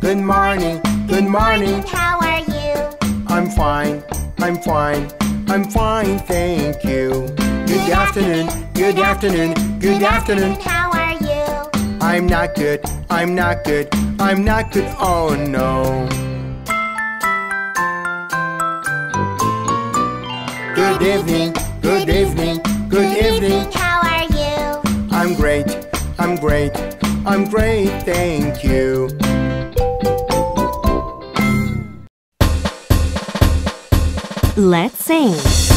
Good morning, good morning. How are you? I'm fine, I'm fine, I'm fine, thank you. Good afternoon, good afternoon, good afternoon. How are you? I'm not good, I'm not good, I'm not good, oh no. Good evening, good evening, good evening. How are you? I'm great, I'm great, I'm great, thank you. Let's sing.